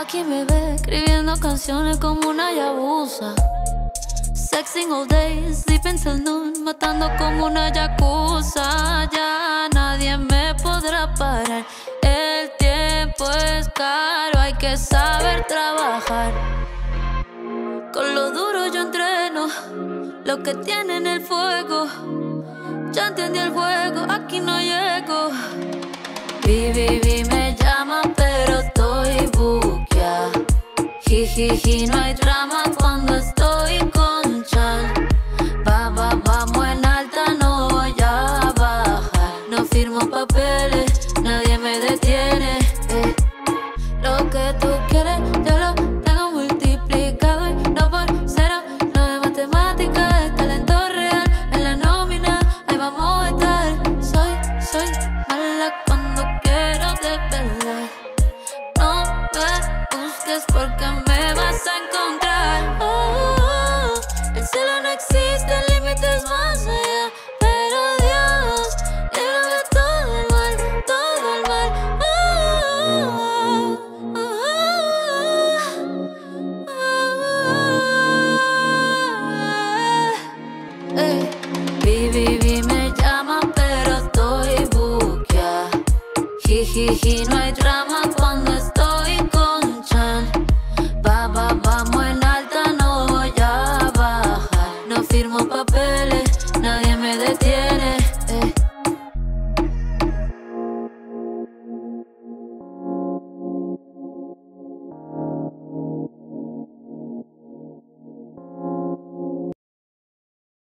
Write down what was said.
Aquí me ve escribiendo canciones como una yabusa. Sexing all day, sleeping till noon, matando como una yakuza. Ya nadie me podrá parar. El tiempo es caro, hay que saber trabajar. Con lo duro yo entreno, lo que tiene en el fuego. Ya entendí el juego, aquí no llego. Vi, me llama, pero estoy buqueada. Jijiji, no hay drama cuando estoy con Chan. Vamos en alta, no voy a bajar. No firmo papeles, nadie me detiene. Lo que tú quieres, yo lo tengo multiplicado y no por cero. No de matemáticas, es talento real. En la nómina, ahí vamos a estar. Soy mala cuando quiero de verdad. No me busques porque me vas a encontrar. El cielo no existe, el límite es más allá. Pero Dios, líbrame de todo el mal, todo el mal. Vi, me llama, pero estoy buqueada. Jijiji, no hay drama cuando estoy con Chan. Vamos en alta, no voy a bajar. No firmo papel.